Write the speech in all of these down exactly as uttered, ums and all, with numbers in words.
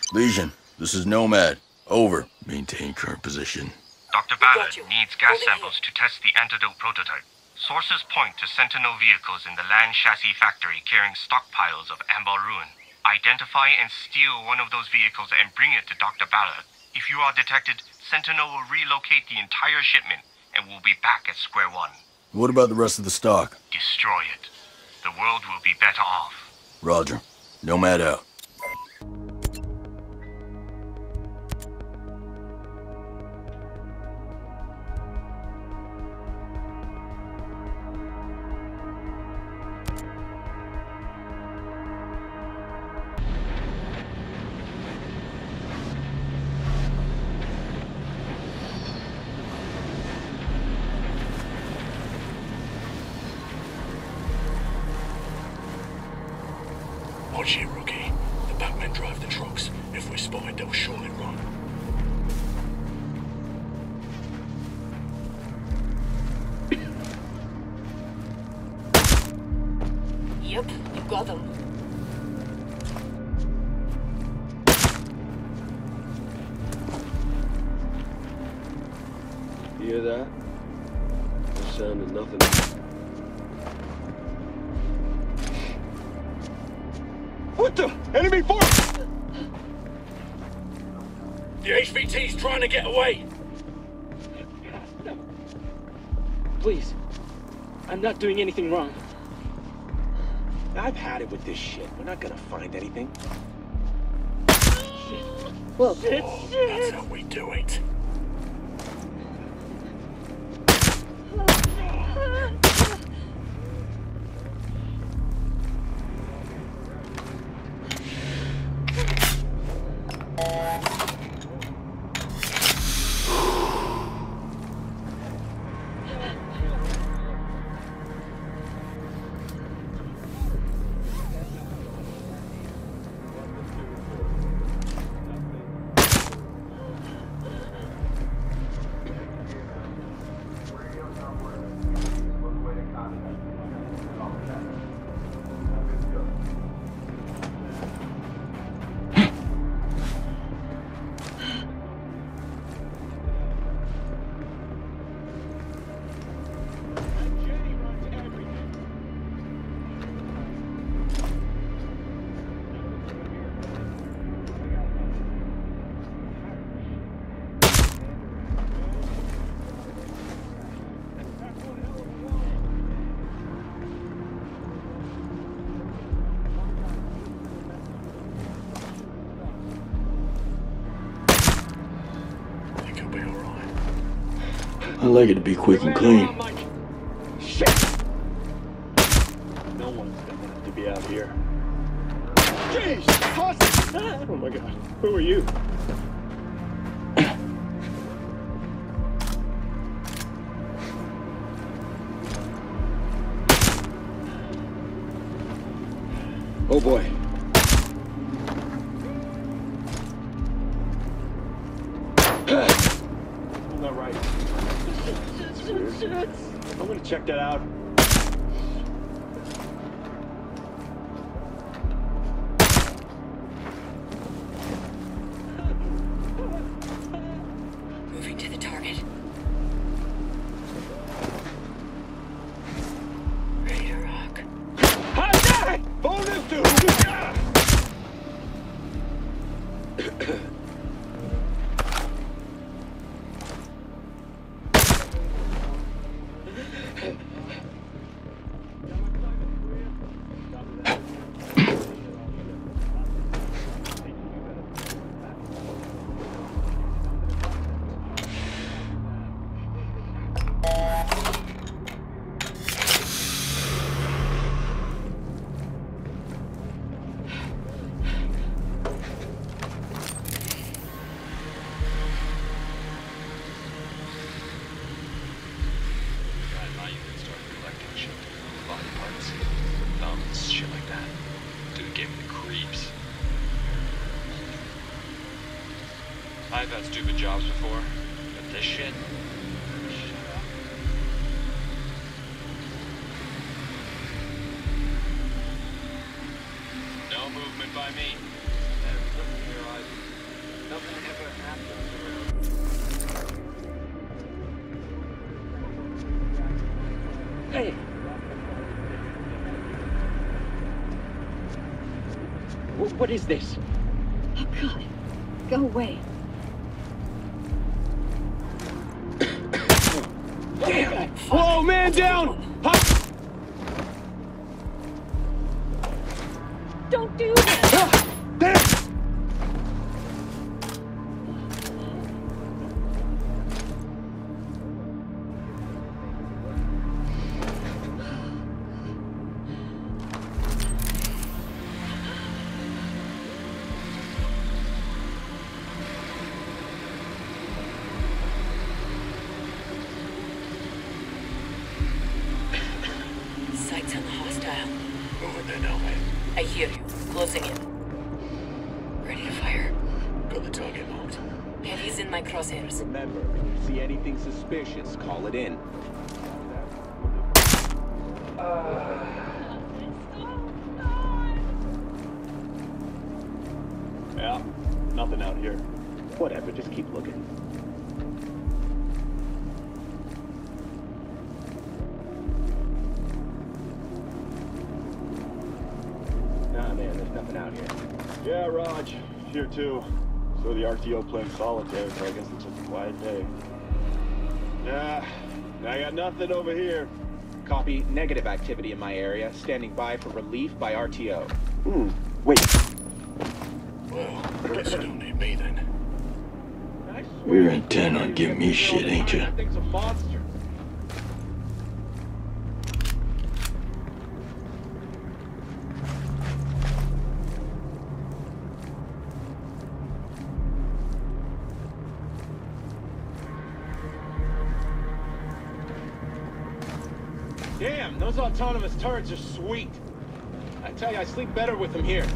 Legion, this is Nomad. Over. Maintain current position. Doctor Ballard needs gas samples to test the antidote prototype. Sources point to Sentinel vehicles in the land chassis factory carrying stockpiles of Amber Ruin. Identify and steal one of those vehicles and bring it to Doctor Ballard. If you are detected, Sentinel will relocate the entire shipment and we'll be back at square one. What about the rest of the stock? Destroy it. The world will be better off. Roger. Nomad out. Watch it, rookie. The Batmen drive the trucks. If we're spotted, they'll surely run. Yep, you got them. You hear that? No sound of nothing. What the? Enemy force! The H V T's trying to get away! Please. I'm not doing anything wrong. I've had it with this shit. We're not gonna find anything. Well, Oh, that's how we do it. I like it to be quick and clean. Shit! No one's gonna have to be out here. Jeez! Toss! Oh my god. Who are you? Oh boy. I'm not right. I'm gonna check that out. Moving to the target. Ready to rock. Hi, bonus dude! Shit like that. Dude gave me the creeps. I've had stupid jobs before, but this shit. No movement by me. There's nothing here Nothing ever happens. Hey! What, what is this? Oh, God. Go away. Damn! Whoa, man down! Hop! Don't do that! Ah, damn! Sights on the hostile. Moving there now, mate. I hear you. Closing in. Ready to fire. Got the target marked. Heavy's in my crosshairs. Remember, if you see anything suspicious, call it in. Yeah, nothing out here. Whatever, just keep looking. Nah, man, there's nothing out here. Yeah, Raj. Here too. So the R T O playing solitaire, so I guess it's just a quiet day. Yeah, I got nothing over here. Copy, negative activity in my area, standing by for relief by R T O. Hmm, wait. Well, I guess you don't need me then. You're intent on giving me shit, ain't you? That thing's a monster. Damn, those autonomous turrets are sweet. I tell you, I sleep better with them here.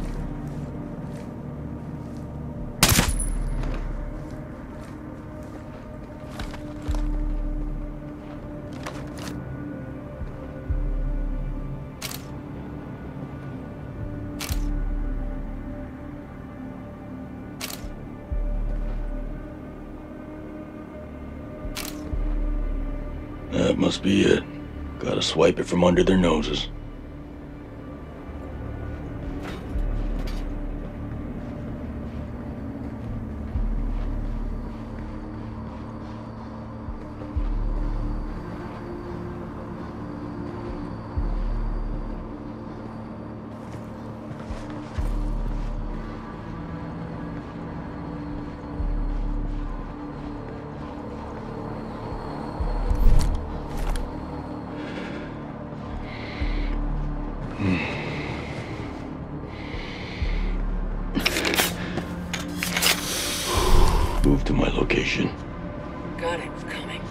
That must be it. Gotta swipe it from under their noses. Move to my location. Got it. Coming.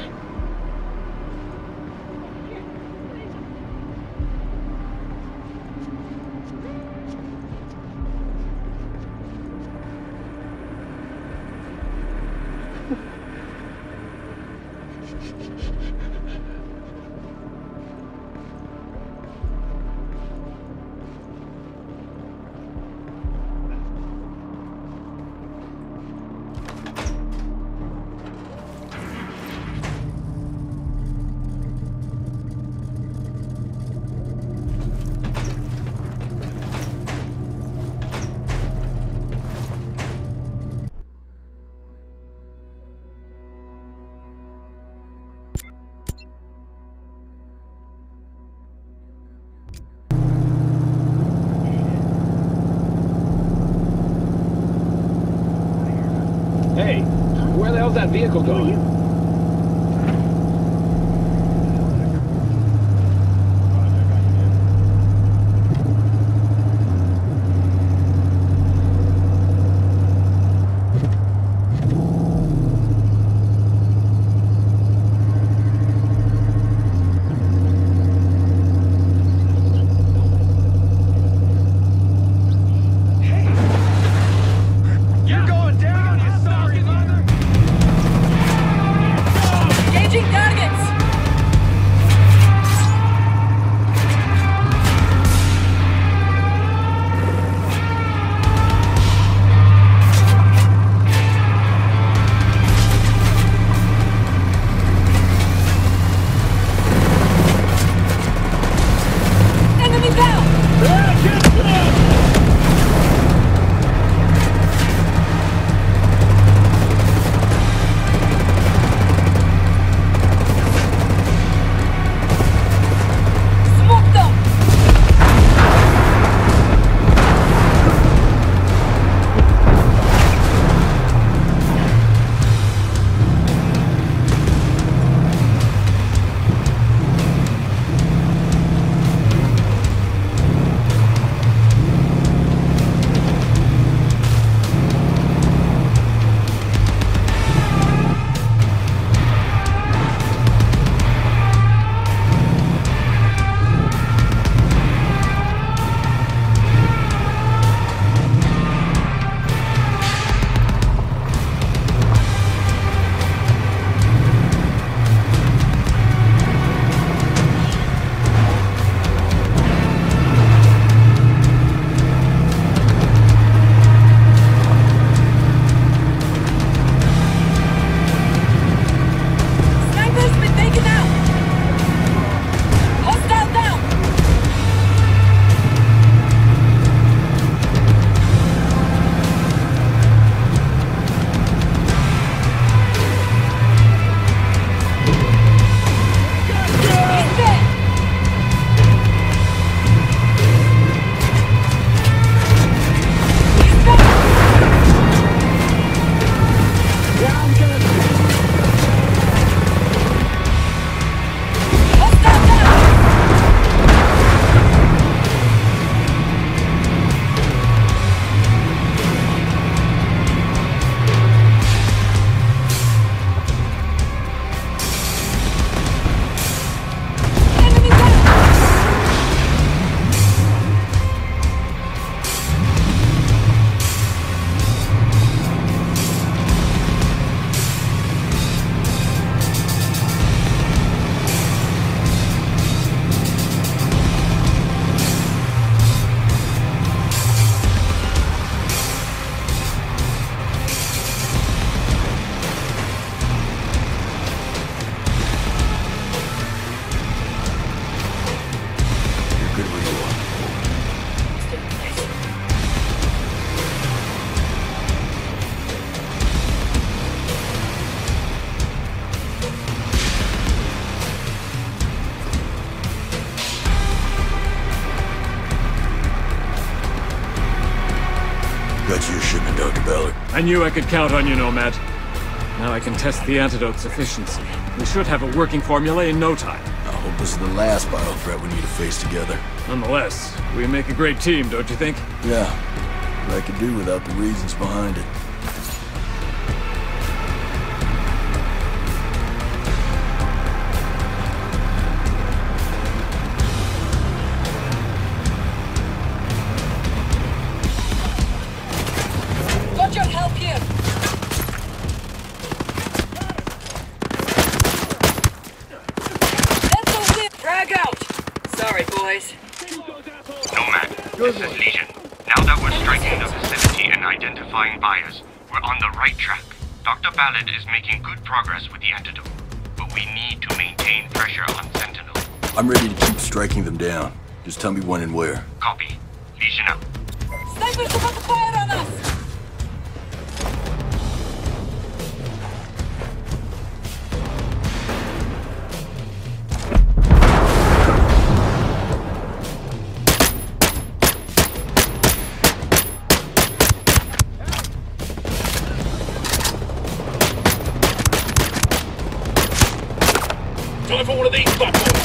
Hey, where the hell's that vehicle going? You're going down, you sorry mother! Got you a shipment, Doctor Ballard. I knew I could count on you, Nomad. Now I can test the antidote's efficiency. We should have a working formula in no time. I hope this is the last bio threat we need to face together. Nonetheless, we make a great team, don't you think? Yeah, but I could do without the reasons behind it. Got your help here. Let's go live. Frag out. Sorry, boys. Nomad, this is Legion. Now that we're striking the vicinity and identifying buyers, we're on the right track. Doctor Ballard is making good progress with the antidote, but we need to maintain pressure on Sentinel. I'm ready to keep striking them down. Just tell me when and where. Copy. Legion out. Snipers about to fire on us. Time for one of these platforms.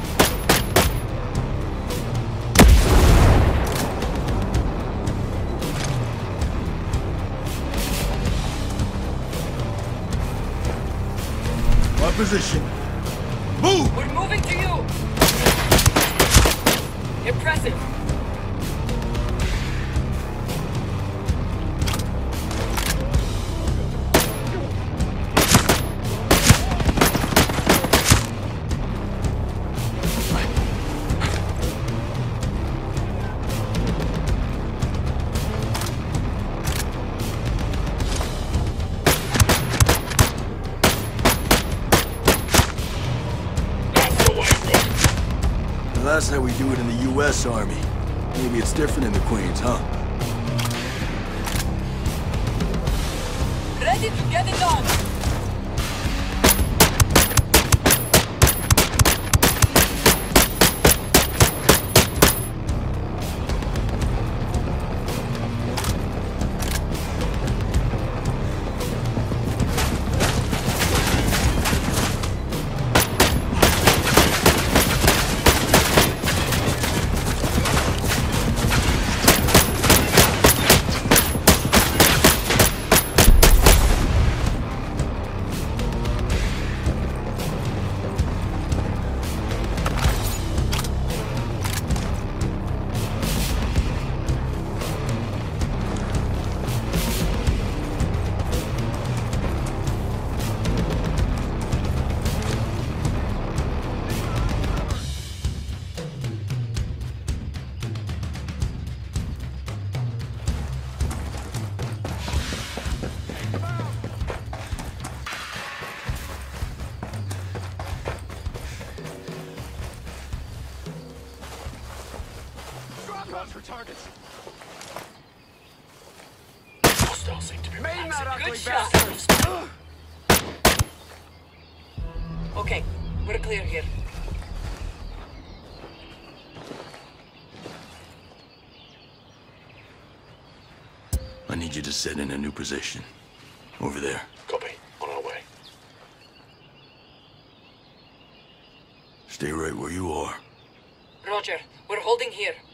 My position. Move! We're moving to you. Impressive. That's how we do it in the U S Army. Maybe it's different in the Queens, huh? Ready to get it on. For targets. Hostiles seem to be Main that relaxing. ugly Good shot. bastard. Okay, we're clear here. I need you to set in a new position. Over there. Copy. On our way. Stay right where you are. Roger, we're holding here.